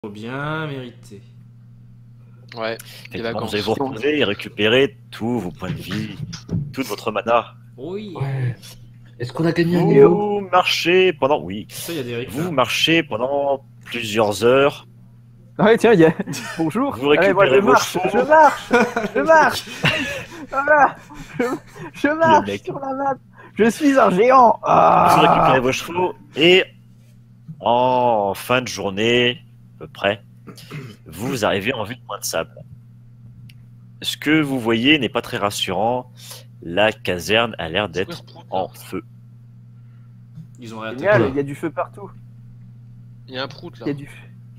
Bien mérité. Ouais, des vacances. Vous allez vous reposer et récupérer tous vos points de vie, toute votre mana. Oui. Ouais. Est-ce qu'on a gagné un niveau? Vous marchez pendant... Oui. Ça, il y a des règles. Vous marchez pendant plusieurs heures. Ouais, tiens, il y a... Bonjour. Vous récupérez Allez, moi, vos je chevaux. marche. Voilà. Je marche mec. sur la map. Je suis un géant. Vous récupérez vos chevaux et en fin de journée, à peu près, vous arrivez en vue de Point de Sable. Ce que vous voyez n'est pas très rassurant. La caserne a l'air d'être en feu. Ils ont réattaqué. Génial, il y a du feu partout. Il y a un prout là. Il y a du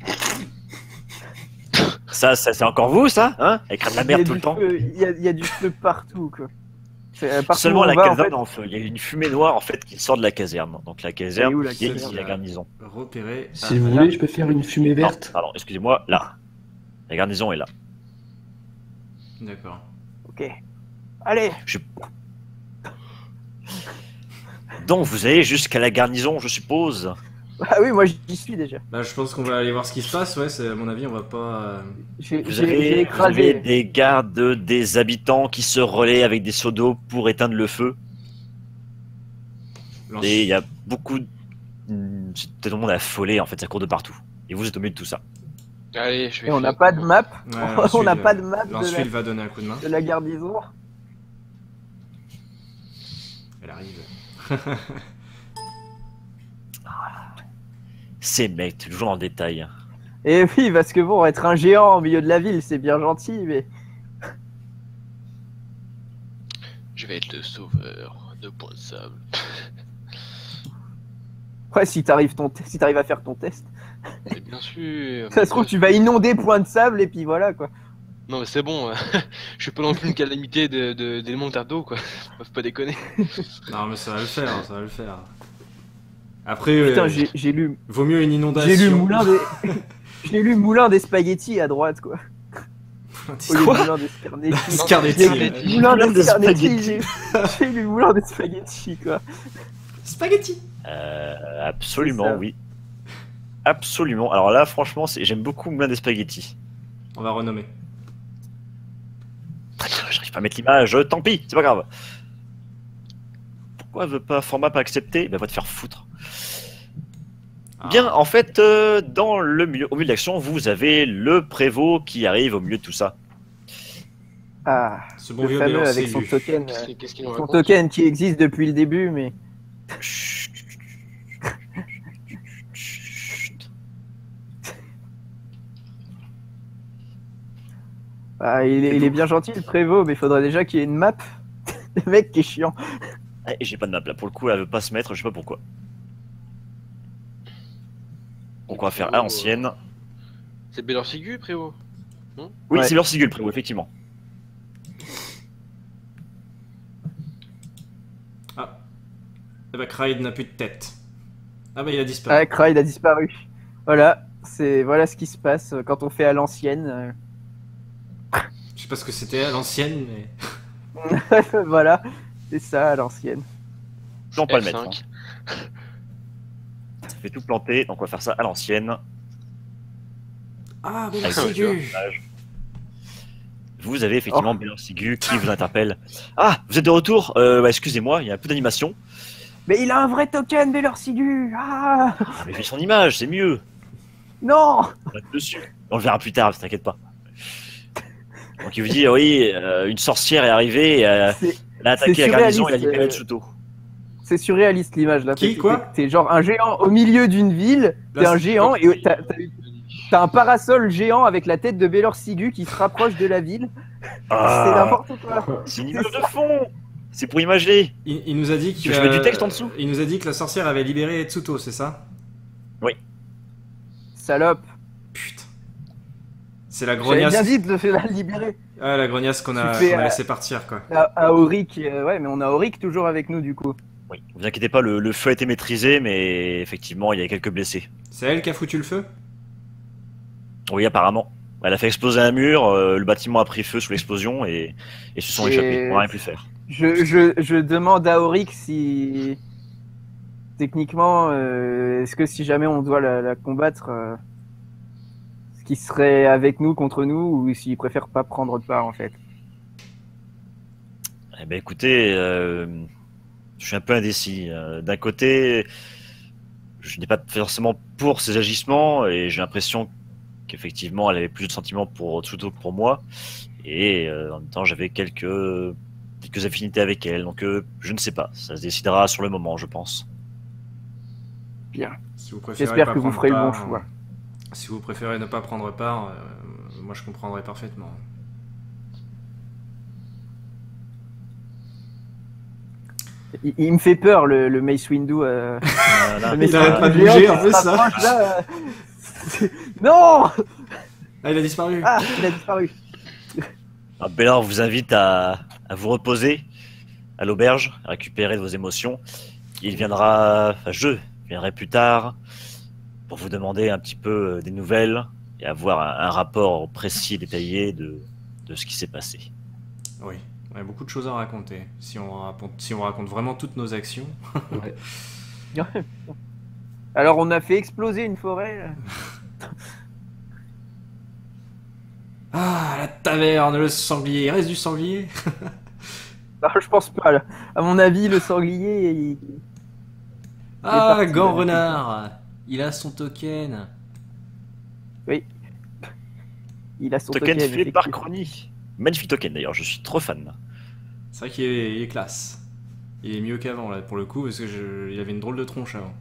Ça c'est encore vous, ça, hein? Avec de la merde tout le temps. Il y a du feu partout, quoi. Partout Seulement où on la va, caserne en en feu. Il y a une fumée noire en fait qui sort de la caserne. Donc la caserne, Et où, la qui est caserne ici la garnison. Repéré. Si vous voulez, je peux faire une fumée Non, verte. pardon, excusez-moi, là. La garnison est là. D'accord. Ok. Allez. Donc vous allez jusqu'à la garnison, je suppose. Ah oui, moi j'y suis déjà. Bah, je pense qu'on va aller voir ce qui se passe. Ouais, à mon avis, on va pas. J'ai Vous avez écrasé. des gardes, des habitants qui se relaient avec des seaux d'eau pour éteindre le feu. Et il y a beaucoup de... Tout le monde est affolé, en fait, ça court de partout. Et vous êtes au milieu de tout ça. Allez, je vais. Et on n'a pas de map. Ouais, On n'a pas de map Lance-Fil va donner un coup de main. de la garnison. Elle arrive. Ces mecs, toujours dans le détail. Et oui, parce que bon, être un géant au milieu de la ville, c'est bien gentil, mais... Je vais être le sauveur de Point de Sable. Ouais, si t'arrives à faire ton test. Mais bien sûr. Ça se trouve, tu vas inonder Point de Sable, et puis voilà, quoi. Non mais c'est bon. Je suis pas non plus une calamité d'élémentaire d'eau quoi. Faut pas déconner. Non, mais ça va le faire, ça va le faire. Après, Putain, j'ai lu... vaut mieux une inondation. J'ai lu Moulin des... J'ai lu Moulin des spaghettis à droite, quoi. Au lieu de Moulin des Scarnetti. Scarnetti. Moulin Moulin des des Scarnetti, j'ai lu Moulin des spaghettis, quoi. Spaghetti. Absolument, C'est ça. oui. Absolument. Alors là, franchement, j'aime beaucoup Moulin des Spaghettis. On va renommer. J'arrive pas à mettre l'image, tant pis, c'est pas grave. Pourquoi veut pas format pas accepter? Bah va te faire foutre. Ah. Bien, en fait, dans le milieu, au milieu de l'action, vous avez le prévôt qui arrive au milieu de tout ça. Ah, Ce bon le vieux fameux Bélan, avec c'est son lui. token. Qu'est-ce qu'il nous Son raconte? token qui existe depuis le début, mais... Chut, chut. Ah, il est bien gentil, le prévôt, mais il faudrait déjà qu'il y ait une map. Le mec qui est chiant. Eh, j'ai pas de map là, pour le coup, elle veut pas se mettre, je sais pas pourquoi. Donc on va faire à l'ancienne. C'est Bélor Sigu, prévôt. Oui, Ouais. c'est leur sigule, le prévôt, effectivement. Ah. Eh bah, Kraid n'a plus de tête. Ah bah, il a disparu. Ah, Kraid a disparu. Voilà, voilà ce qui se passe quand on fait à l'ancienne. Je sais pas ce que c'était à l'ancienne, mais. Voilà, c'est ça à l'ancienne. Non, pas le F5. mettre. Hein. Ça fait tout planter, donc on va faire ça à l'ancienne. Ah, mais Avec c'est le du. personnage. Vous avez effectivement Bélor Sigu qui vous interpelle. Ah, vous êtes de retour bah, excusez-moi, il y a un peu d'animation. Mais il a un vrai token, Bélor Sigu. Ah Ah, mais fais son image, c'est mieux. non. On va être dessus. On le verra plus tard, t'inquiète pas. Donc il vous dit, oui, une sorcière est arrivée, C'est- elle a attaqué c'est la garnison et elle a surréaliste, libéré Tsuto. C'est surréaliste l'image là. Qui, quoi T'es genre un géant au milieu d'une ville, t'es Là, un c'est- géant et t'as un parasol géant avec la tête de Bélor Sigu qui se rapproche de la ville. C'est n'importe quoi. C'est une image de fond. C'est pour imager. Il nous a dit Tu veux que je mette du texte en dessous? Il nous a dit que la sorcière avait libéré Tsuto, c'est ça? Salope. Putain. C'est la J'avais grognasse. bien dit de le faire libérer. Ah, la grognasse qu'on a, Tu fais, qu'on a laissé partir, quoi. À Auric, ouais, mais on a Auric toujours avec nous du coup. Oui, vous inquiétez pas, le feu a été maîtrisé, mais effectivement, il y a quelques blessés. C'est elle qui a foutu le feu? Oui, apparemment. Elle a fait exploser un mur, le bâtiment a pris feu sous l'explosion et se sont Et- échappés. On n'a rien pu faire. Je demande à Auric si techniquement, est-ce que si jamais on doit la combattre, Est-ce qu'il serait avec nous, contre nous, ou s'il préfère pas prendre part en fait? Eh ben écoutez, je suis un peu indécis. D'un côté, je n'ai pas forcément pour ses agissements et j'ai l'impression qu'effectivement elle avait plus de sentiments plutôt que pour moi. Et en même temps, j'avais quelques affinités avec elle. Donc je ne sais pas. Ça se décidera sur le moment, je pense. Bien. Si vous préférez J'espère pas que vous prendre ferez le bon part, choix. Si vous préférez ne pas prendre part, moi je comprendrai parfaitement. Il me fait peur le Mace Windu. Voilà. Le Mace Il arrête pas de Windu géant bouger, qui en plus, se ça. rapproche, là, Non. Ah, il a disparu. Ah, il a disparu. Bélor vous invite à vous reposer à l'auberge, à récupérer de vos émotions. Il viendra, enfin je viendrai plus tard pour vous demander un petit peu des nouvelles et avoir un rapport précis et détaillé de ce qui s'est passé. Oui, on a beaucoup de choses à raconter. Si on raconte vraiment toutes nos actions. Ouais. Alors, on a fait exploser une forêt. Ah, la taverne, le sanglier. Il reste du sanglier? Non, je pense pas. Là. À mon avis, le sanglier. Ah, parti, Gant là. Renard. Il a son token. Il a son Token token. fait par effectivement. Crony. Magnifique token d'ailleurs, je suis trop fan. C'est vrai qu'il est classe. Il est mieux qu'avant, là, pour le coup, parce que il avait une drôle de tronche avant.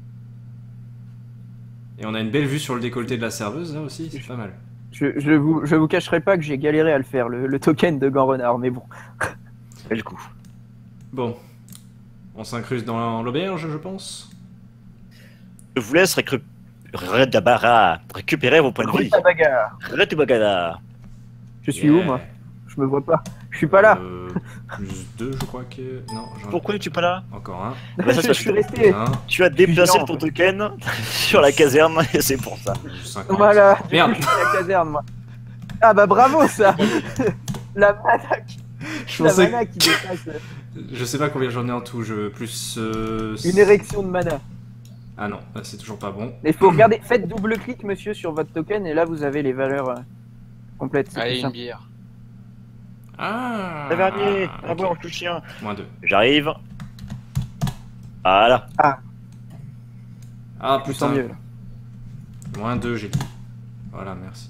Et on a une belle vue sur le décolleté de la serveuse, là aussi, c'est pas mal. Je vous cacherai pas que j'ai galéré à le faire, le token de Gant Renard, mais bon. Bel coup. Bon. On s'incruste dans l'auberge, je pense. Je vous laisse récupérer vos points de vie. Grosse bagarre. Retubagada. Je suis où, moi? Je me vois pas. Je suis pas là. Plus 2, je crois que... Non, j'en ai Pourquoi es-tu pas là? encore un. Bah, ça, je c'est suis resté. Un. Tu as déplacé géant, ton en fait. token sur la caserne et c'est pour ça. 50. Voilà. Du Merde. coup, je suis à la caserne, moi. Ah bah bravo, ça. La mana Je La pensais mana qui dépasse. Je sais pas combien j'en ai en tout, plus... Une érection de mana. Ah non, là, c'est toujours pas bon. Il faut regarder, faites double-clic, monsieur, sur votre token, et là, vous avez les valeurs complètes. C'est Allez, plus une simple. bière. Ah Tavernier, ok. à boire, le chien. Moins 2. J'arrive. Voilà. Ah Je me sens putain. mieux, là. Moins 2, j'ai dit. Voilà, merci.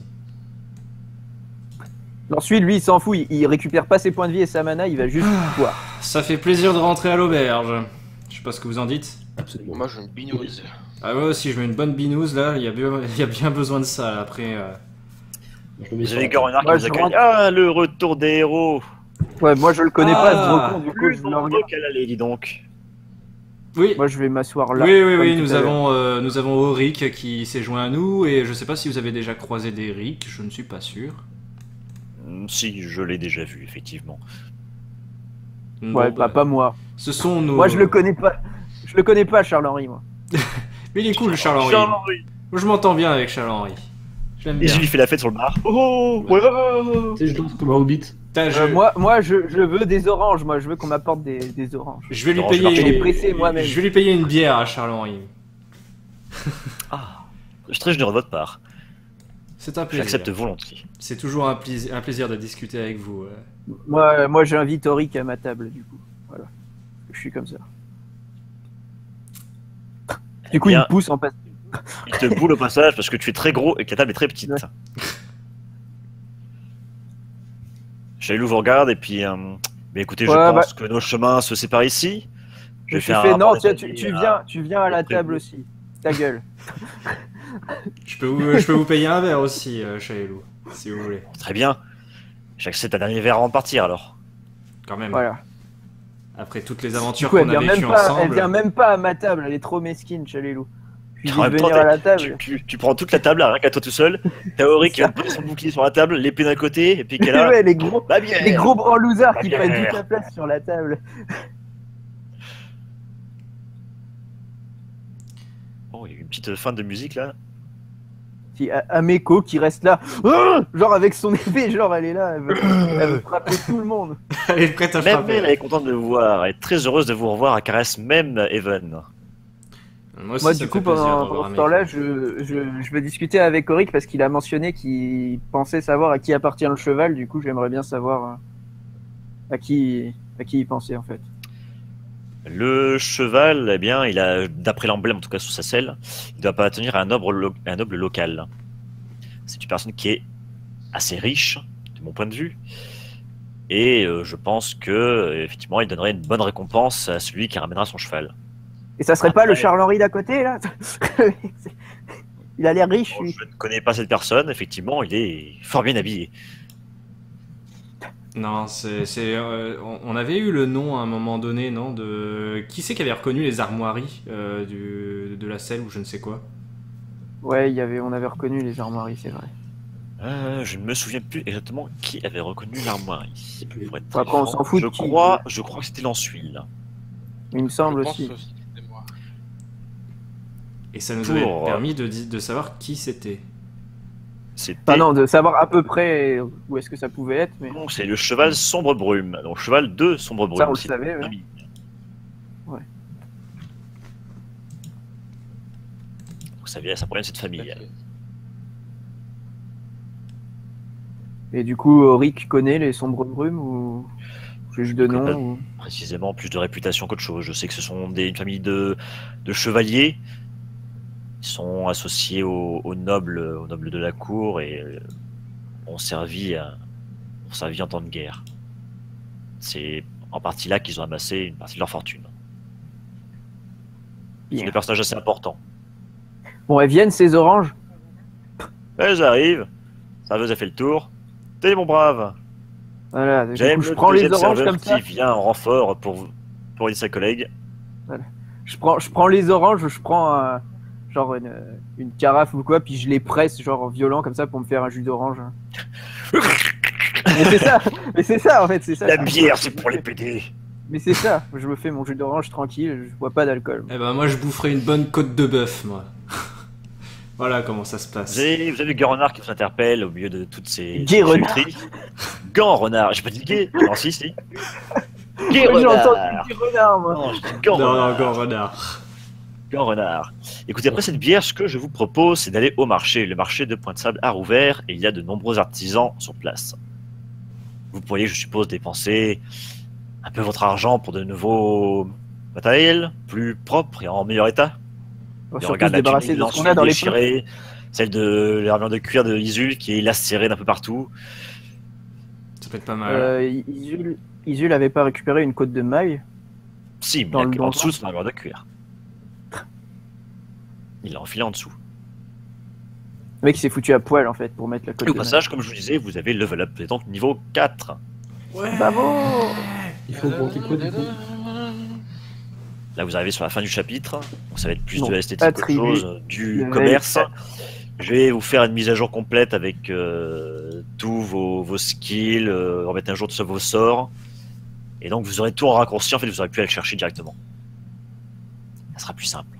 Ensuite, lui, il s'en fout, il récupère pas ses points de vie et sa mana, il va juste boire. Ça fait plaisir de rentrer à l'auberge. Je sais pas ce que vous en dites. Absolument. Moi, je veux une binouse. Ah ouais, si je mets une bonne binouse là, il y a bien besoin de ça là. Après. Je le mets Vous sur avez la Gant Renard qui Moi, vous je accueille. rentre. Ah, le retour des héros. Ouais, moi, je le connais pas, ce Ah. gros con, du coup, Plus je le nombreux regarde. qu'à l'aller, dis donc. Oui. Moi, je vais m'asseoir là. Oui, oui, comme oui, tout nous à l'heure. nous avons Auric qui s'est joint à nous et je sais pas si vous avez déjà croisé d'Eric, je ne suis pas sûr. Si, je l'ai déjà vu, effectivement. Ouais, Bon, bah, pas moi. ce sont nos. Moi, je le connais pas. Je le connais pas, Charles-Henri, moi. Mais il est cool, Charles-Henri. Charles-Henri. Moi, je m'entends bien avec Charles-Henri. Je l'aime Et bien. je lui fais la fête sur le bar. Oh, ouais. Tu sais, je danse comme un hobbit. Putain, Moi, je veux des oranges. Moi, je veux qu'on m'apporte des oranges. je vais lui Non, je vais payer. marcher les presser moi-même. Je vais lui payer une bière à Charles-Henri. Ah, je suis très généreux de votre part. C'est un plaisir. J'accepte volontiers. C'est toujours un plaisir de discuter avec vous. Moi, j'invite Auric à ma table, du coup. Voilà. Je suis comme ça. Du coup, il Bien. me pousse en passant. Il te boule au passage parce que tu es très gros et que la table est très petite. Ouais. Chailou vous regarde et puis... mais écoutez, je Ouais, pense que nos chemins se séparent ici. Je faire fais, un non, rapport tiens, détaillé tu viens à la auprès de table vous. aussi. Ta gueule. Je peux vous payer un verre aussi, Chaelou, si vous voulez. Très bien. J'accepte un dernier verre avant de partir alors. Quand même. Voilà. Après toutes les Du aventures coup, qu'on a vécues elle ensemble. vient même pas à ma table. Elle est trop mesquine, Chalélou. Je lui En dis de même temps, venir à la table. tu prends toute la table, rien qu'à toi tout seul. T'as Auric qui va poser son bouclier sur la table, l'épée d'un côté, et puis qu'elle a Ouais, les gros, la bière. les gros branloutards qui La prennent bière. toute la place sur la table. Oh, il y a eu une petite fin de musique là. Puis Ameko qui reste là, genre avec son épée, genre elle est là, elle veut frapper tout le monde. Elle est prête à Même frapper. elle est contente de vous voir, elle est très heureuse de vous revoir à Caresse, même Even. Moi aussi, Moi, ça du me coup, fait plaisir pendant d'avoir un ce mec. temps-là, je veux discuter avec Auric parce qu'il a mentionné qu'il pensait savoir à qui appartient le cheval. Du coup, j'aimerais bien savoir à qui il pensait en fait. Le cheval, eh bien, il a, d'après l'emblème, en tout cas sur sa selle, il doit appartenir à un noble local. C'est une personne qui est assez riche, de mon point de vue. Et je pense que, effectivement, il donnerait une bonne récompense à celui qui ramènera son cheval. Et ça serait pas le Après- Charles-Henri d'à côté là? Il a l'air riche, Bon, lui. je ne connais pas cette personne, effectivement, il est fort bien habillé. Non, on avait eu le nom à un moment donné, non, de qui c'est qui avait reconnu les armoiries de la selle ou je ne sais quoi. Ouais, on avait reconnu les armoiries, c'est vrai. Je ne me souviens plus exactement qui avait reconnu l'armoirie. Pour être très Après, on franc. s'en fout Je de qui. crois que c'était l'Ensuile. Il me semble Je pense aussi. c'était moi. Et ça nous Pour- avait permis de savoir qui c'était. C'était Enfin non, de savoir à peu près où est-ce que ça pouvait être, mais non, c'est le cheval Sombre Brume. Donc cheval de Sombre Brume. ça on le c'est savait. une Ouais. famille. Ouais. Donc ça provient de cette famille. Ok. Et du coup, Auric connaît les sombres brumes ou juste de Je connais nom pas. ou... Précisément plus de réputation qu'autre chose. Je sais que ce sont une famille de chevaliers. Ils sont associés aux nobles de la cour et ont servi en temps de guerre. C'est en partie là qu'ils ont amassé une partie de leur fortune. C'est Bien. des personnages assez importants. Bon, elles viennent ces oranges. Elles arrivent, ça vous a fait le tour. Tenez mon brave, Voilà, du j'aime coup, je le prends les deuxième oranges serveur comme ça. qui vient en renfort pour aider sa collègue. Je prends les oranges, je prends genre une carafe ou quoi, puis je les presse genre violent comme ça pour me faire un jus d'orange. Mais c'est ça en fait, c'est ça. La bière, c'est pour les PD. Mais c'est ça, je me fais mon jus d'orange tranquille, je bois pas d'alcool. Eh ben moi je boufferais une bonne côte de bœuf, moi. Voilà comment ça se passe. Vous avez Gant Renard qui vous interpelle au milieu de toutes ces Gay Renard. chuteries. Gant Renard, j'ai pas dit gay. Non, si. Gay Moi, j'ai entendu Renard. petit renard, moi. Non, je dis Gant Non, Renard. non, encore renard. Gant Renard. Écoutez, après cette bière, ce que je vous propose, c'est d'aller au marché. Le marché de Pointe-Sable a rouvert et il y a de nombreux artisans sur place. Vous pourriez, je suppose, dépenser un peu votre argent pour de nouveaux matériels, plus propres et en meilleur état. On va Et surtout regarde se la débarrasser tunique de ce qu'on a dans les poches. déchirée, celle de l'armure de cuir de Isul qui est lacérée d'un peu partout. Ça peut être pas mal. Isul avait pas récupéré une côte de maille. Si, mais Dans il y a le en donjon. dessous de son armure de cuir. Il l'a enfilé en dessous. Le mec il s'est foutu à poil en fait pour mettre la côte Et au de maille. passage, comme je vous disais, vous avez level up, vous êtes donc niveau 4. Ouais. Bravo. Il faut monter quoi du coup? Là, vous arrivez sur la fin du chapitre. Donc, ça va être plus Non, de l'esthétique qu'autre attribut, chose, du level commerce. 4. Je vais vous faire une mise à jour complète avec tous vos skills, remettre un jour de vos sorts. Et donc, vous aurez tout en raccourci. En fait, vous aurez pu aller le chercher directement. Ça sera plus simple.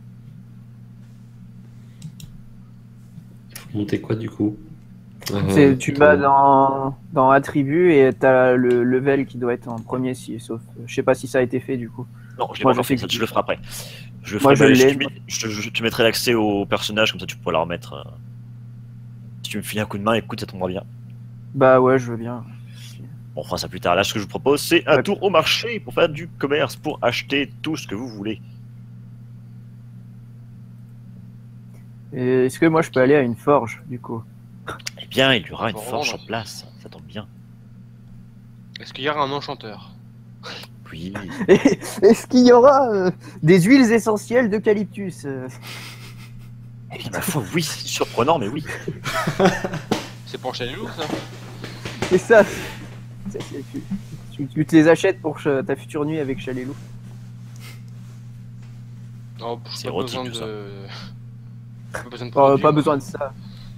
Il faut monter quoi du coup? Tu vas dans attributs et t'as le level qui doit être en premier, sauf je sais pas si ça a été fait du coup. Non, je l'ai Moi, pas encore je sais fait, ça, que- je le ferai après. Je le Moi, ferai, je bah, l'ai. je te mettrai l'accès au personnage, comme ça tu pourras la remettre. Si tu me files un coup de main, écoute, ça tombera bien. Bah ouais, je veux bien. On fera ça plus tard. Là, ce que je vous propose, c'est un Ouais. tour au marché pour faire du commerce, pour acheter tout ce que vous voulez. Et est-ce que moi je peux aller à une forge du coup? Eh bien, il y aura une Pour forge vendre. sur place. Ça tombe bien. Est-ce qu'il y aura un enchanteur? Oui. Est-ce qu'il y aura des huiles essentielles d'eucalyptus Eh bien, ma foi, oui, c'est surprenant, mais oui. C'est pour Chalilou, ça? C'est ça. Tu te les achètes pour ta future nuit avec Chalélou. Non, C'est pas érotique, besoin tout ça. de... Pas besoin de produits, Pas moi. besoin de ça.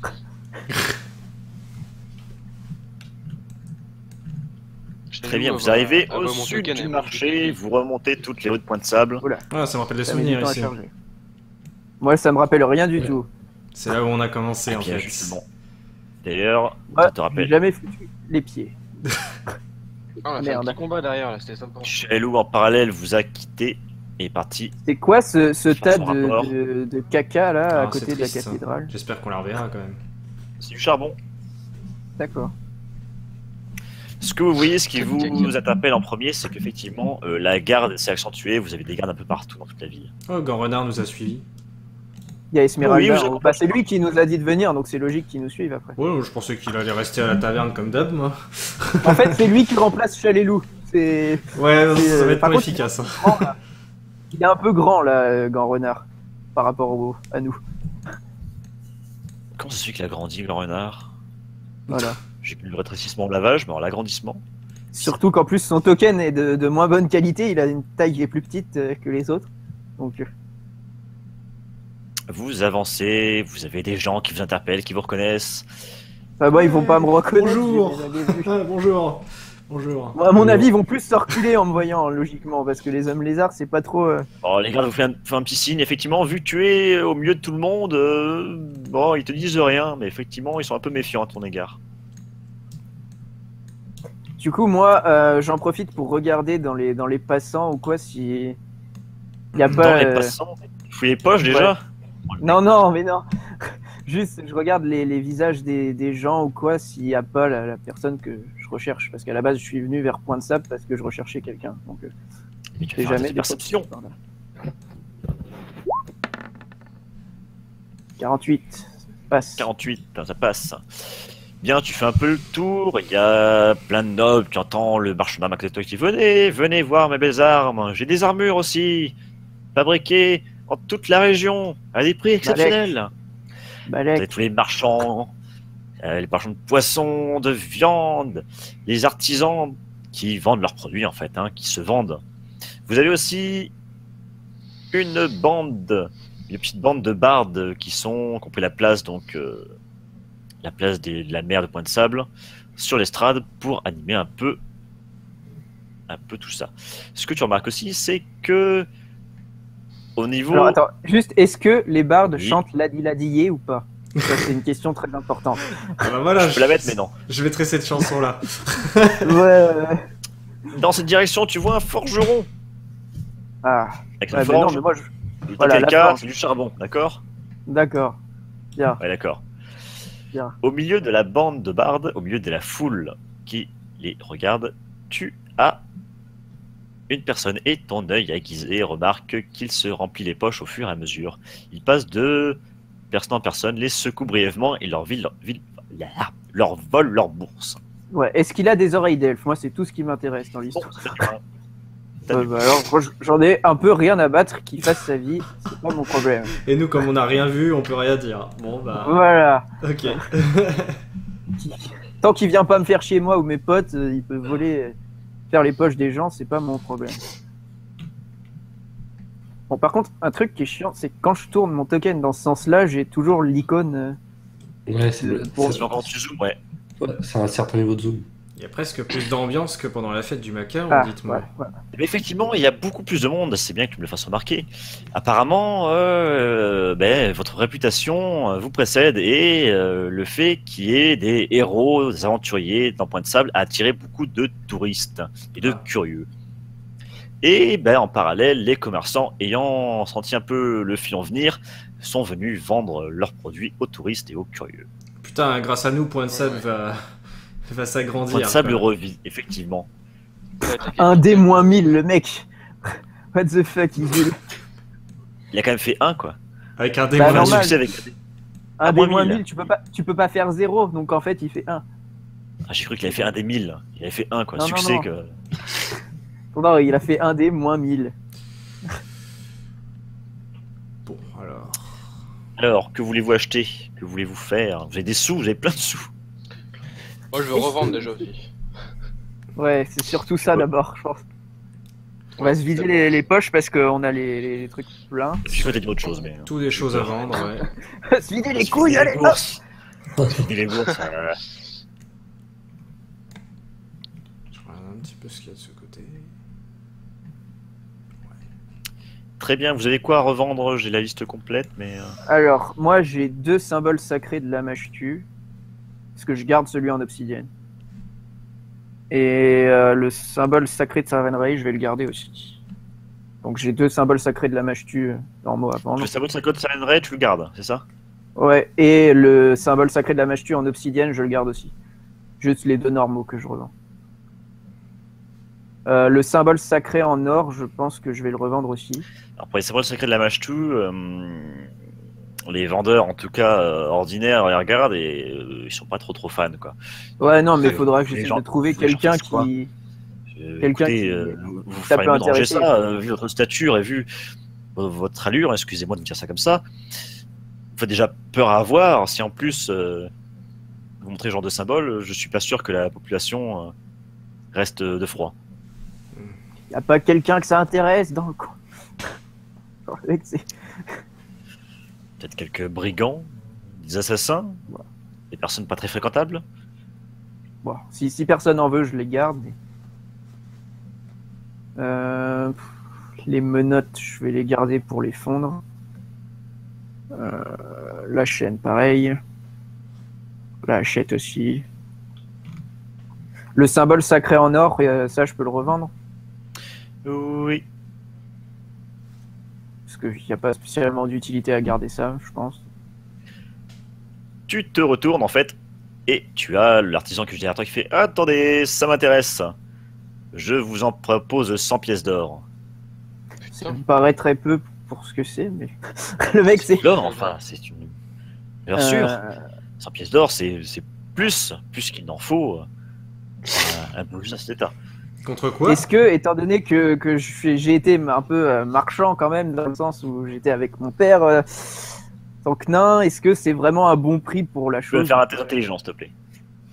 Très bien, Chalilou, vous va- arrivez va au monter sud Ken, du elle marché, monte vous remontez toutes les rues de Pointe-Sable. Ah, ça me rappelle des Ça met du souvenirs temps à ici. charger. Moi ça me rappelle rien du tout. C'est là où on a commencé Eh en bien, fait. justement. D'ailleurs, Ouais, ça te j'ai rappelle. jamais foutu les pieds. Ah, on a fait un Merde. petit combat derrière, là, c'était sympa. Chelou en parallèle vous a quitté et est parti. C'est quoi ce Sur tas son rapport. de caca là à Ah, côté c'est de la triste, ça. cathédrale? J'espère qu'on la reverra quand même. C'est du charbon. D'accord. Ce que vous voyez, ce qui Quel vous caca. interpelle en premier, c'est qu'effectivement, la garde s'est accentuée. Vous avez des gardes un peu partout dans toute la ville. Oh, Grand Renard nous a suivis. Il y a Esmeralda. Oui, vous en êtes- haut. Bah, c'est lui qui nous a dit de venir, donc c'est logique qu'il nous suive après. Ouais, je pensais qu'il allait rester à la taverne comme d'hab, moi. En fait, c'est lui qui remplace Chalet-Loup. C'est Ouais, non, ça va être par moins contre, efficace. Hein. grand, là. Il est un peu grand là, Grand Renard, par rapport à nous. Comment ça se fait qu'il a grandi, le renard? Voilà. J'ai plus le rétrécissement au lavage, mais alors l'agrandissement. Surtout qu'en plus son token est de moins bonne qualité, il a une taille qui est plus petite que les autres. Donc Vous avancez, vous avez des gens qui vous interpellent, qui vous reconnaissent. bah, ils vont pas me reconnaître. Bonjour. je les avais vus. Ah, bonjour. Bonjour. Bon, à mon avis, ils vont plus se reculer en me voyant, logiquement, parce que les hommes lézards, c'est pas trop. Bon, les gardes vous font un petit signe. Effectivement, vu que tu es au milieu de tout le monde, bon, ils te disent rien, mais effectivement, ils sont un peu méfiants à ton égard. Du coup, moi, j'en profite pour regarder dans les passants ou quoi si. Il y a Dans pas. les passants, tu fouilles les poches déjà? Non, mais non. Juste, je regarde les visages des gens ou quoi s'il n'y a pas la personne que je recherche. Parce qu'à la base, je suis venu vers Point de Sable parce que je recherchais quelqu'un. Donc, Mais tu c'est vas faire jamais des des perceptions. fois, par là. 48. Passe. 48, ça passe. Bien, tu fais un peu le tour, il y a plein de nobles, tu entends le marchand à côté de toi qui dit venez voir mes belles armes, j'ai des armures aussi, fabriquées en toute la région, à des prix exceptionnels. Vous avez Balek. tous les marchands de poissons, de viande, les artisans qui vendent leurs produits en fait, hein, qui se vendent. Vous avez aussi une petite bande de bardes qui ont pris la place la place de la mer de Point de Sable sur l'estrade pour animer un peu tout ça. Ce que tu remarques aussi, c'est que au niveau Alors attends, juste, est-ce que les bardes Oui. chantent Ladi ou pas? Ça, c'est une question très importante. Ah bah voilà, je peux la mettre, mais non. je mettrai cette chanson-là. Ouais. Dans cette direction, tu vois un forgeron Ah, avec ouais, une mais non, forge. mais moi, Dans voilà, quel la cas, forge. c'est du charbon, d'accord? D'accord. Bien. Ouais, d'accord. Bien. Au milieu de la bande de bardes, au milieu de la foule qui les regarde, tu as une personne et ton œil aiguisé remarque qu'il se remplit les poches au fur et à mesure. Il passe de personne en personne, les secoue brièvement et leur vole leur bourse. Ouais. Est-ce qu'il a des oreilles d'elfe? Moi, c'est tout ce qui m'intéresse dans Bon, l'histoire. t'as Ouais, du- bah alors, moi, j'en ai un peu rien à battre qu'il fasse sa vie. C'est pas mon problème. Et nous, comme on n'a rien vu, on peut rien dire. Bon bah. Voilà. Ok. Tant qu'il vient pas me faire chier moi ou mes potes, il peut voler, faire les poches des gens, c'est pas mon problème. Bon, par contre, un truc qui est chiant, c'est que quand je tourne mon token dans ce sens-là, j'ai toujours l'icône. Ouais, c'est Bon, Quand tu zoomes, ouais. c'est un certain niveau de zoom. Il y a presque plus d'ambiance que pendant la fête du Macao, Ah, dites-moi. ouais. Mais effectivement, il y a beaucoup plus de monde, c'est bien que tu me le fasses remarquer. Apparemment, votre réputation vous précède et le fait qu'il y ait des héros, des aventuriers dans Point de Sable a attiré beaucoup de touristes et de curieux. Et en parallèle, les commerçants ayant senti un peu le filon venir sont venus vendre leurs produits aux touristes et aux curieux. Putain, grâce à nous, Point de Sable va s'agrandir. Point de Sable quoi. revit, effectivement. Ouais, t'inquiète. Un D-1000, le mec. What the fuck, il est... Il a quand même fait un, quoi. Avec un Bah, démon. Un normal. succès avec... Un À moins D-1000, 1000. tu peux pas faire 0, donc en fait, il fait 1. Ah, j'ai cru qu'il avait fait un des 1000. Il avait fait un, quoi. Non, non, Succès non. que... Non, il a fait 1 D-1000. Bon, alors. Alors, que voulez-vous acheter? Que voulez-vous faire? Vous avez des sous, vous avez plein de sous. Moi, je veux revendre déjà aussi. Ouais, c'est surtout ça d'abord, je pense. On va se vider les poches parce qu'on a les trucs pleins. Je vais te dire autre chose, mais... Tout des choses à vendre, ouais. Se vider les couilles, allez, hop. bourses. Vider les bourses. Je regarde un petit peu ce qu'il y a de ce côté. Très bien, vous avez quoi à revendre? J'ai la liste complète, mais... Alors, moi j'ai 2 symboles sacrés de la mâche-tue. Parce que je garde celui en obsidienne. Et le symbole sacré de Sarven Ray, je vais le garder aussi. Donc j'ai 2 symboles sacrés de la mâche-tue normaux à vendre. Le symbole de code Silent Ray, tu le gardes, c'est ça? Ouais, et le symbole sacré de la mâche-tue en obsidienne, je le garde aussi. Juste les 2 normaux que je revends. Le symbole sacré en or, je pense que je vais le revendre aussi. Alors pour les symboles sacrés de la mâche-tue, les vendeurs, en tout cas ordinaires, ils regardent et ils sont pas trop fans, quoi. Ouais, non, mais il faudra que Les j'essaie gens- de trouver les gens quelqu'un fassent quoi qui... Quelqu'un Écoutez, qui- vous ça feriez peut mieux de ranger intéresser. ça, vu votre stature et vu votre allure, excusez-moi de me dire ça comme ça. Vous faites déjà peur à avoir. Si en plus vous montrez ce genre de symbole, je suis pas sûr que la population reste de froid. Y a pas quelqu'un que ça intéresse dans le coin. C'est- Peut-être quelques brigands, des assassins, des personnes pas très fréquentables. Bon, si personne en veut, je les garde. Mais... les menottes, je vais les garder pour les fondre. La chaîne, pareil. La hachette aussi. Le symbole sacré en or, ça, je peux le revendre. Oui. Parce qu'il n'y a pas spécialement d'utilité à garder ça, je pense. Tu te retournes en fait et tu as l'artisan que je dis derrière toi qui fait « Attendez, ça m'intéresse. Je vous en propose 100 pièces d'or. Ça Putain. me paraît très peu pour ce que c'est, mais le mec, c'est... L'or, enfin, c'est une... Bien sûr, Euh, 100 pièces d'or, c'est plus qu'il n'en faut un bonus à cet état. Contre quoi? Est-ce que, étant donné que j'ai été un peu marchand quand même, dans le sens où j'étais avec mon père, tant que nain, est-ce que c'est vraiment un bon prix pour la Je peux me chose? faire un test d'intelligence, s'il te plaît.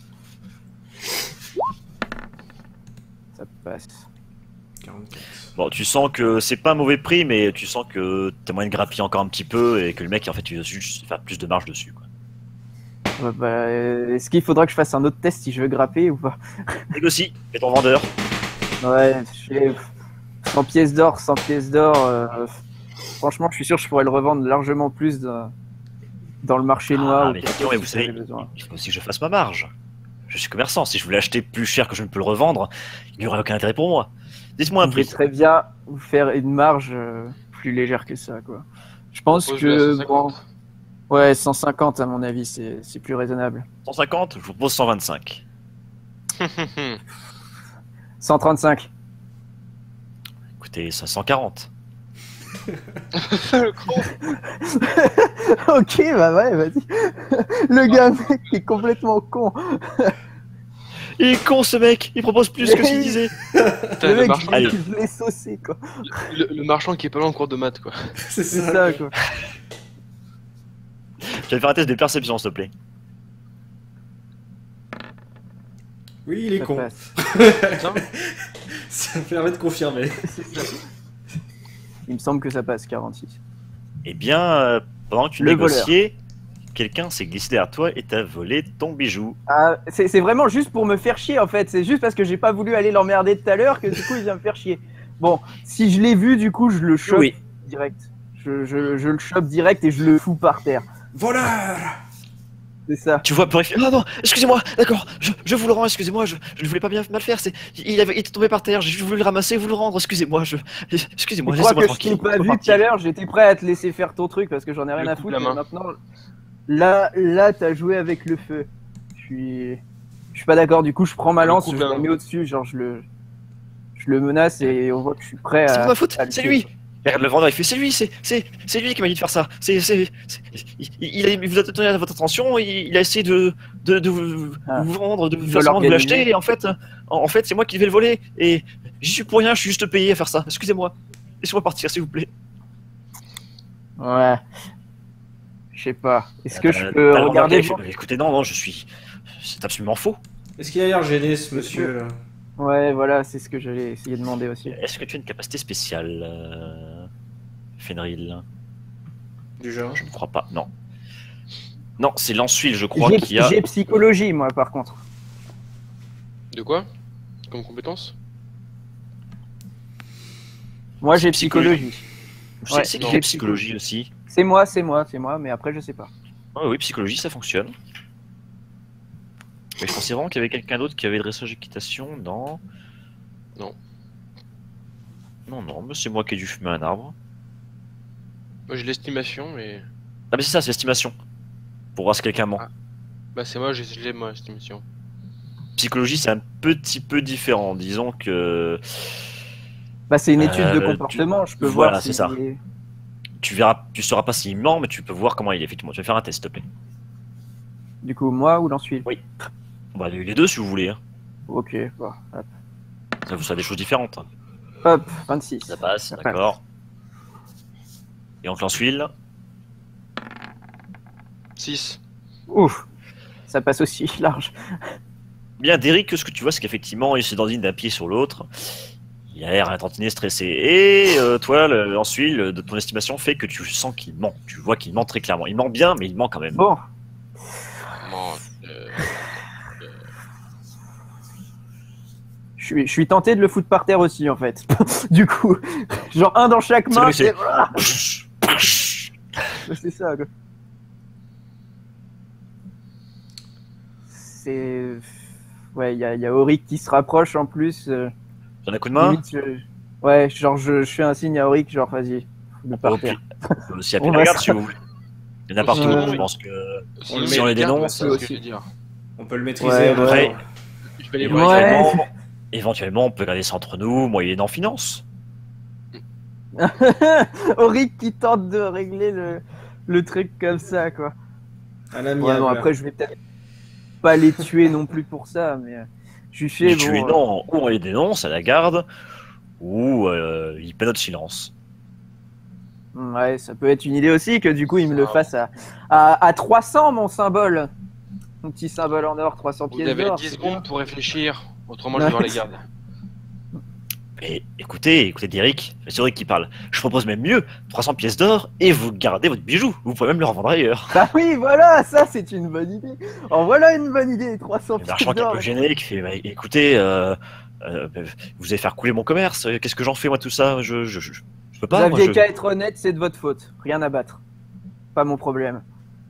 Ça passe. 44. Bon, tu sens que c'est pas un mauvais prix, mais tu sens que t'as moyen de grappiller encore un petit peu et que le mec, en fait, il veut juste faire plus de marge dessus, quoi. Ouais, bah, est-ce qu'il faudra que je fasse un autre test si je veux grapper ou pas? Négocie, fais ton vendeur. Ouais, j'ai 100 pièces d'or, 100 pièces d'or. Franchement, je suis sûr que je pourrais le revendre largement plus dans le marché noir. ou mais quelque effectivement, mais chose vous si savez, j'avais besoin. il faut aussi que je fasse ma marge. Je suis commerçant, si je voulais acheter plus cher que je ne peux le revendre, il n'y aurait aucun intérêt pour moi. Dites-moi un Je vais prix. très bien vous faire une marge plus légère que ça, quoi. Je pense Propose-le à que 150. bon, ouais, 150 à mon avis, c'est plus raisonnable. 150, je vous propose 125. 135. Écoutez, 140. Le con. Ok, bah ouais, vas-y. Le gars, mec, est complètement con. Il est con ce mec, il propose plus que ce qu'il disait. Putain, Le le, mec, marchand, Allez. il voulait saucer, quoi. le marchand qui est pas loin en cours de maths, quoi. C'est C'est ça, quoi. Tu vas faire un test de perception, s'il te plaît. Oui, il est Ça con. passe. Putain. Ça me permet de confirmer. Il me semble que ça passe, 46. Eh bien, pendant que tu Le négociais, quelqu'un s'est glissé derrière toi et t'a volé ton bijou. Ah, c'est vraiment juste pour me faire chier, en fait. C'est juste parce que j'ai pas voulu aller l'emmerder tout à l'heure que du coup, il vient me faire chier. Bon, si je l'ai vu, du coup, je le chope Oui. direct. Je le chope direct et je le fous par terre. Voleur! C'est ça. Tu vois, purifier. Ah non, excusez-moi, d'accord, je vous le rends, excusez-moi, je ne voulais pas bien mal faire. Il était tombé par terre, j'ai voulu le ramasser, vous le rendre, excusez-moi, excusez-moi, Je crois laissez-moi que je t'ai tranquille. pas on peut vu tout partir. à l'heure, j'étais prêt à te laisser faire ton truc parce que j'en ai rien Le à coupe foutre. la Mais main. maintenant, là, t'as joué avec le feu. Je suis pas d'accord. Du coup, je prends ma Le lance, coupe je la la main. mec au-dessus, genre je le menace et on voit que je suis prêt C'est à. pas ma faute, à le c'est tuer. lui. Et regarde le vendeur, il fait c'est lui qui m'a dit de faire ça. Il vous a donné votre attention, il a essayé de vous Ah. vous vendre, de vous Il faire veut semblant de l'organiser. l'acheter. Et en fait, c'est moi qui vais le voler. Et j'y suis pour rien, je suis juste payé à faire ça. Excusez-moi. Laissez-moi partir, s'il vous plaît. Ouais. Je sais pas. Est-ce que je T'as peux le vendeur regarder qui fait, écoutez, non, c'est absolument faux. Est-ce qu'il a l'air gêné, ce monsieur? Ouais, voilà, c'est ce que j'allais essayer de demander aussi. Est-ce que tu as une capacité spéciale, Fenril? Du genre? Je ne crois pas, non. Non, c'est Lansuil, je crois, qui a. J'ai psychologie, moi, par contre. De quoi? Comme compétence? Moi, j'ai Psychologie. psychologie. C'est Ouais, qui non. a psychologie aussi? C'est moi, mais après, je sais pas. Ah oui, psychologie, ça fonctionne. Mais je pensais vraiment qu'il y avait quelqu'un d'autre qui avait dressage équitation dans. Non. Non, non, mais c'est moi qui ai dû fumer un arbre. Moi j'ai l'estimation, mais. Ah, mais c'est ça, c'est l'estimation. Pour voir si quelqu'un ment. Ah. Bah c'est moi, je l'ai moi, l'estimation. Psychologie, c'est un petit peu différent. Disons que Bah, c'est une étude de tu- comportement, je peux voilà, voir c'est si... ça. tu verras, tu sauras pas s'il ment, mais tu peux voir comment il est. Effectivement, tu vas faire un test, s'il te plaît. Du coup, moi ou l'ensuite. Oui. Bah, les deux, si vous voulez. Hein. Ok, bon, hop. Ça vous sera des choses différentes. Hein. Hop, 26. Ça passe, Ça passe. d'accord. Et on lance l'huile. 6. Ouf, ça passe aussi large. Bien, Derek, ce que tu vois, c'est qu'effectivement, il se dandine d'un pied sur l'autre. Il a l'air un tantinet stressé. Et toi, l'huile de ton estimation fait que tu sens qu'il ment. Tu vois qu'il ment très clairement. Il ment bien, mais il ment quand même. Bon, Vraiment, je suis tenté de le foutre par terre aussi, en fait. Du coup, genre un dans chaque C'est main. vrai que c'est- et voilà. C'est ça, quoi. C'est... Ouais, il y a Auric qui se rapproche en plus. T'en as un coup de main. Limite, ouais, genre je fais un signe à Auric, genre vas-y, fous-le On par peut terre. aussi appeler On la va garde se- si vous voulez. Il y en a partout, Ouais. je pense que. Si Si on les dénonce, c'est ce que aussi. je veux dire. On peut le maîtriser. Ouais, hein. ouais. Je vais aller voir. Éventuellement, éventuellement, on peut garder ça entre nous, moi il est en finance. Auric qui tente de régler le truc comme ça, quoi. À la Ouais, mienne. non, après je vais peut-être pas les tuer non plus pour ça, mais je lui fais Les bon. tuer, non, ou on les dénonce à la garde, ou il paie notre silence. Ouais, ça peut être une idée aussi que du coup il me le fasse à 300 mon symbole. Mon petit symbole en or, 300 Vous pièces avez d'or. 10 c'est bien. secondes pour réfléchir, autrement je vais voir les gardes. Et écoutez, Derek, c'est Derek qui parle. Je propose même mieux, 300 pièces d'or, et vous gardez votre bijou. Vous pouvez même le revendre ailleurs. Bah oui, voilà, ça c'est une bonne idée. En voilà une bonne idée, 300 Le pièces marchand qui est un d'or. peu gêné, qui fait, bah, écoutez, vous allez faire couler mon commerce, qu'est-ce que j'en fais moi tout ça je peux Vous pas, moi, aviez qu'à être honnête, c'est de votre faute. Rien à battre. Pas mon problème.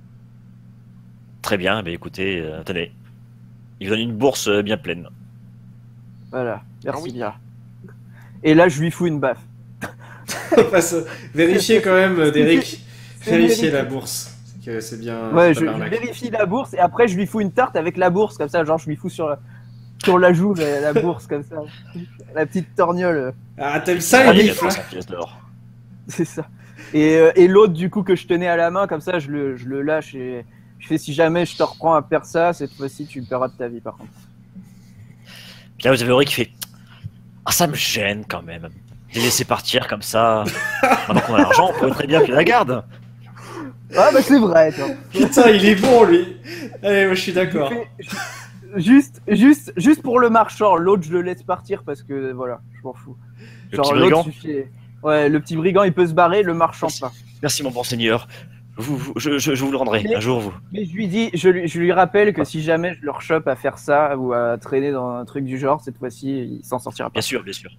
Très bien, mais écoutez, tenez. Il vous donne une bourse bien pleine. Voilà, merci Ah oui. bien. Et là, je lui fous une baffe. Vérifiez quand même, Derek. C'est Vérifiez mérité. la bourse. C'est que c'est bien. Ouais, c'est je pas l'arnaque. vérifie la bourse et après, je lui fous une tarte avec la bourse, comme ça, genre, je lui fous sur la joue la bourse, comme ça. La petite torgnole, Ah, t'aimes ça, Allez, les il y a gifles, hein 300 pièces d'or. c'est ça. Et l'autre, du coup, que je tenais à la main, comme ça, je le lâche et je fais si jamais je te reprends à faire ça, cette fois-ci, tu me paieras de ta vie, par contre. Puis là, vous avez Auric qui fait ah, ça me gêne quand même. Les laisser partir comme ça. Maintenant qu'on a l'argent, on pourrait très bien appeler la garde. Ah, bah, c'est vrai, toi. Putain, il est bon, lui. Allez, moi, je suis d'accord. Juste pour le marchand, l'autre je le laisse partir parce que voilà, je m'en fous. Le petit brigand. suffit. Ouais, le petit brigand il peut se barrer, le marchand Merci. pas. Merci, mon bon seigneur. Je vous le rendrai Mais- un jour, vous. Mais je lui dis, je lui rappelle que si jamais je le rechoppe à faire ça ou à traîner dans un truc du genre, cette fois-ci il s'en sortira pas. Bien sûr, bien sûr.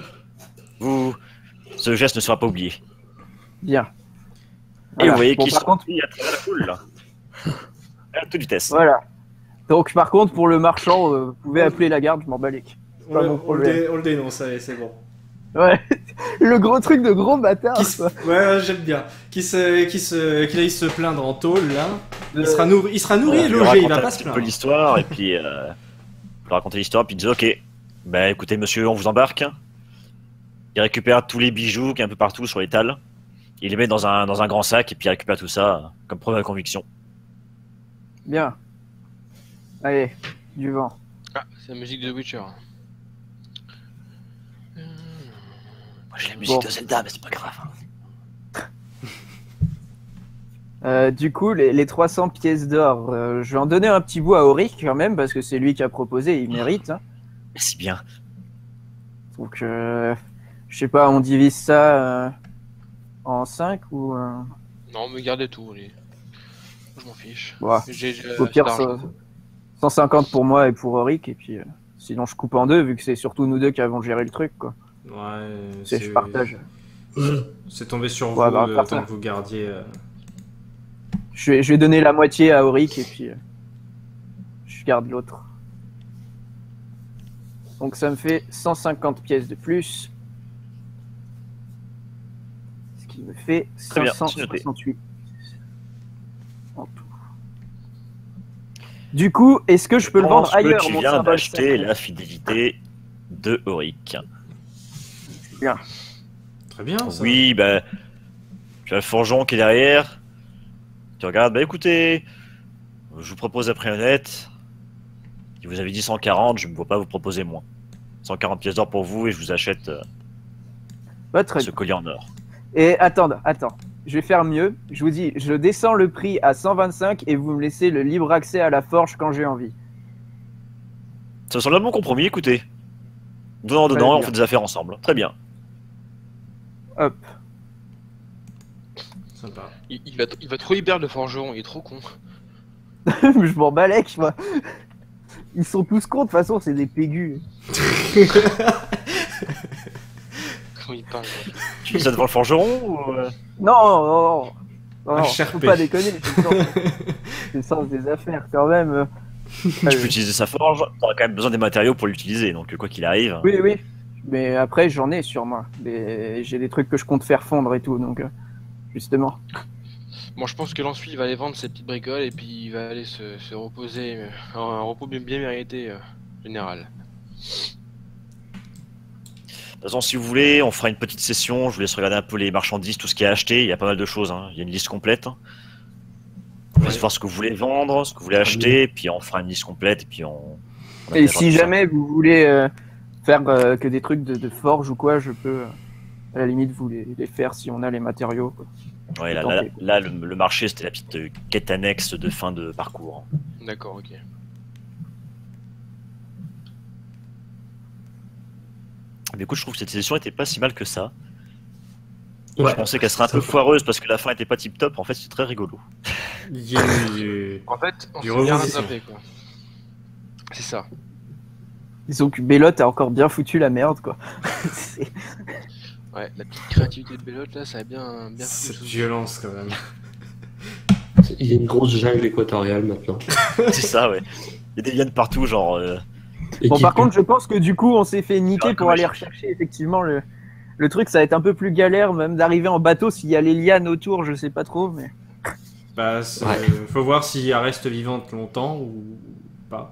Ce geste ne sera pas oublié. Bien. Et Voilà. vous voyez Bon, qu'il par se contre, à travers la foule, là. À toute vitesse. voilà. Donc par contre pour le marchand, vous pouvez appeler la garde, je m'en bats les couilles. Pas mon problème. On le dénonce, allez, c'est bon. Ouais. Le gros truc de gros bâtard. Qui se- quoi. Ouais, j'aime bien. Qu'il aille se plaindre en tôle, là. Il sera nourri Voilà, et je lui logé, il raconte va un pas se petit peu plaindre. l'histoire, et puis je lui raconter l'histoire, puis il dit ok, bah écoutez monsieur, on vous embarque. Il récupère tous les bijoux qui est un peu partout sur l'étal. Il les met dans un grand sac, et puis il récupère tout ça comme preuve de conviction. Bien. Allez, du vent. Ah, c'est la musique de The Witcher. Moi j'ai la musique Bon. de Zelda, mais c'est pas grave. Du coup, les 300 pièces d'or, je vais en donner un petit bout à Auric quand même, parce que c'est lui qui a proposé, il mérite. Hein. Merci bien. Donc, je sais pas, on divise ça en 5 ou... Non, mais gardez tout, allez. Je m'en fiche. Ouais. J'ai Au pire, assez d'argent. 150 pour moi et pour Auric, et puis sinon je coupe en deux, vu que c'est surtout nous deux qui avons géré le truc, quoi. Ouais, Je partage. C'est tombé sur Ouais, vous, bah, faire tant ça. que vous gardiez. Je vais donner la moitié à Auric, et puis je garde l'autre. Donc ça me fait 150 pièces de plus. qui me fait Très bien, c'est noté. 568 en tout. Du coup, est-ce que je peux le vendre pense que ailleurs, tu mon viens symbole d'acheter sacré? la fidélité de Auric. Très bien, ça. Oui, bah, tu as le forgeron qui est derrière. Tu regardes, bah écoutez, je vous propose un prix honnête. Si vous avez dit 140, je ne vois pas vous proposer moins. 140 pièces d'or pour vous et je vous achète Bah, très ce bien. collier en or. Et attends, je vais faire mieux. Je vous dis, je descends le prix à 125 et vous me laissez le libre accès à la forge quand j'ai envie. Ça semble un bon compromis, écoutez. Donnant, Très donnant, on bien. fait des affaires ensemble. Très bien. Hop. Sympa. Il va trop libérer le forgeron, il est trop con. Je m'en balèque, moi. Ils sont tous cons, de toute façon, c'est des pégus. Comment il parle. Tu fais ça devant le forgeron ou Non, non, non. Ah, Non, cher faut P. pas déconner, c'est le sens des affaires quand même. Tu peux utiliser sa forge, t'auras quand même besoin des matériaux pour l'utiliser, donc quoi qu'il arrive. Oui, oui. Mais après, j'en ai sur moi. Mais j'ai des trucs que je compte faire fondre et tout, donc justement. Bon, je pense que l'ensuite il va aller vendre ses petites bricoles et puis il va aller se reposer. Un repos bien mérité, général. De toute façon, si vous voulez, on fera une petite session, je vous laisse regarder un peu les marchandises, tout ce qui est acheté, il y a pas mal de choses, hein. Il y a une liste complète. On va voir ce que vous voulez vendre, ce que vous voulez acheter, puis on fera une liste complète, et puis on Et aménagera si tout ça. jamais vous voulez faire que des trucs de forge ou quoi, je peux à la limite vous les faire si on a les matériaux, quoi. Ouais, là, Tenter. le marché, c'était la petite quête annexe de fin de parcours. D'accord, ok. Mais écoute, je trouve que cette session était pas si mal que ça. Ouais. Je pensais qu'elle serait un peu foireuse parce que la fin était pas tip top, en fait c'est très rigolo. Il y a eu- En fait, on Du s'est bien rebondissement. rattrapé, quoi. C'est ça. Disons que Bellotte a encore bien foutu la merde, quoi. C'est- Ouais, la petite créativité de Bellotte là, ça a bien foutu Cette sous- violence quand même. Il y a une grosse jungle équatoriale maintenant. C'est ça, ouais. Il y a des liens partout, genre. Et Bon, qui- par contre, je pense que du coup, on s'est fait niquer Ah, pour comme aller je- rechercher effectivement le truc. Ça va être un peu plus galère, même d'arriver en bateau s'il y a les lianes autour, je sais pas trop, mais. Bah, Ouais. faut voir si elle reste vivante longtemps ou pas.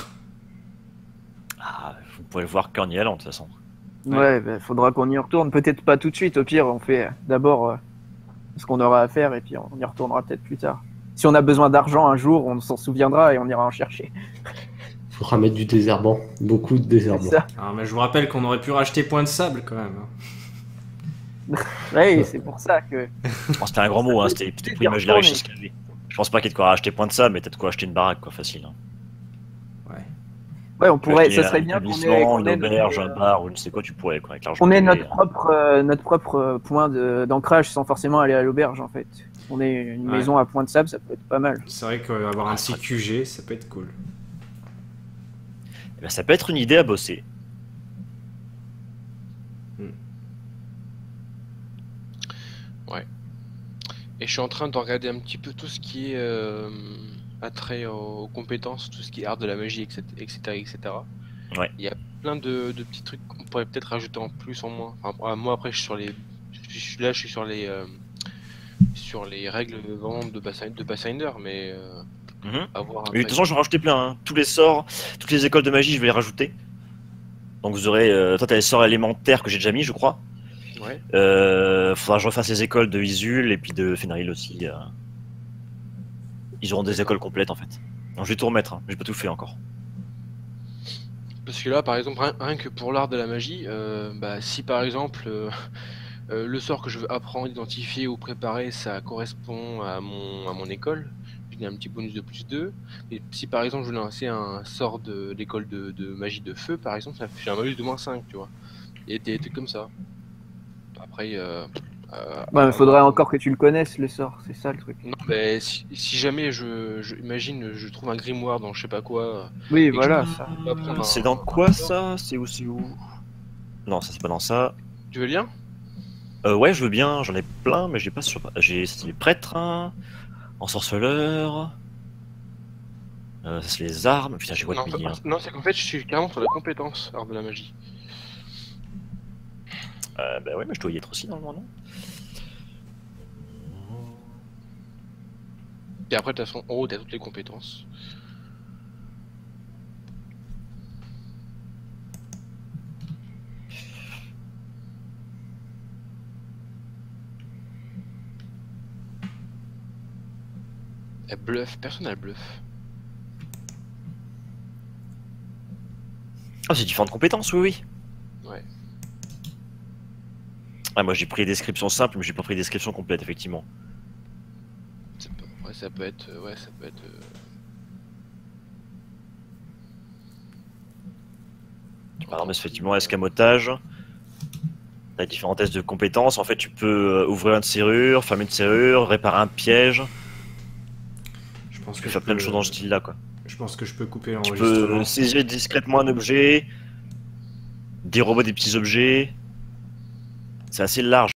Ah, vous pouvez le voir qu'en y allant, de toute façon. Ouais, bah, faudra qu'on y retourne. Peut-être pas tout de suite. Au pire, on fait d'abord ce qu'on aura à faire et puis on y retournera peut-être plus tard. Si on a besoin d'argent un jour, on s'en souviendra et on ira en chercher. Faudra mettre du désherbant. Beaucoup de C'est désherbant. ça. Alors, mais je vous rappelle qu'on aurait pu racheter Point de Sable quand même. Ouais, c'est pour ça que. Bon, c'était un grand mot, hein, c'était pour imaginer la richesse qu'il y avait. Je pense pas qu'il y ait de quoi racheter point de ça, mais peut-être quoi acheter une baraque, quoi, facile. Hein. Ouais, on pourrait. Acheter Ça serait un bien qu'on ait, établissement, qu'on une ait auberge, notre- un bar, ou je ne sais quoi, tu pourrais, quoi, avec l'argent. On est que notre t'avais, propre, notre propre point d'ancrage sans forcément aller à l'auberge en fait. On est une Ouais. maison à point de sable, ça peut être pas mal. C'est vrai qu'avoir un petit QG, ça peut être cool. Eh ben, ça peut être une idée à bosser. Et je suis en train de regarder un petit peu tout ce qui est attrait aux compétences, tout ce qui est art de la magie, etc. etc. Ouais. Il y a plein de petits trucs qu'on pourrait peut-être rajouter en plus, en moins. Enfin, moi après je suis sur les. Là je suis sur les règles vraiment de Pathfinder, mais Mhm. avoir un Mais de toute façon, je vais en rajouter plein. Hein. Tous les sorts, toutes les écoles de magie, je vais les rajouter. Donc vous aurez. Toi, t'as les sorts élémentaires que j'ai déjà mis, je crois. Ouais. Faudra que je refasse les écoles de Isul et puis de Fenril aussi. Ils auront des écoles complètes en fait. Donc je vais tout remettre, hein. J'ai pas tout fait encore. Parce que là, par exemple, rien que pour l'art de la magie, bah, si par exemple le sort que je veux apprendre, identifier ou préparer, ça correspond à mon école, j'ai un petit bonus de plus 2. Et si par exemple je veux lancer un sort de l'école de magie de feu, par exemple, j'ai un bonus de moins 5, tu vois. Et des trucs comme ça. Après, Ouais, il faudrait encore que tu le connaisses le sort, c'est ça le truc. non, mais si jamais imagine, je trouve un grimoire dans je sais pas quoi. Oui, et que voilà, je ça. peux apprendre C'est un- dans quoi ça? C'est où? C'est où? Non, ça c'est pas dans ça. Tu veux le lien? Ouais, je veux bien, j'en ai plein, mais j'ai pas sur. J'ai c'est les prêtres, hein, ensorceleurs. Ça c'est les armes. Putain, j'ai quoi Non, de milliers, hein. non, c'est qu'en fait, je suis carrément sur la compétence art de la magie. Bah ouais, mais je dois y être aussi normalement, non? Et après, de toute façon, en haut, t'as toutes les compétences. Elle bluffe, personne n'a le bluff. Ah, c'est différentes compétences, oui, oui. Ouais. Ah, moi j'ai pris les descriptions simples, mais j'ai pas pris les descriptions complètes, effectivement. Ouais, ça peut être. Ouais, ça peut être. Par exemple, effectivement, escamotage. T'as différents tests de compétences. En fait, tu peux ouvrir une serrure, fermer une serrure, réparer un piège. Je pense Tu que peux je faire plein de peux- choses dans ce style-là, quoi. Je pense que je peux couper Tu l'enregistrement. peux saisir discrètement un objet, dérober des petits objets. C'est assez large.